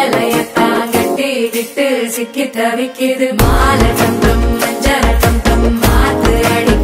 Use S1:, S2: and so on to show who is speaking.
S1: சேலையத்தான் கட்டிக்கிட்டு சிக்கி தவிக்குது மாலை டம் டம் மஞ்சள் டம் டம் மாத்து அடி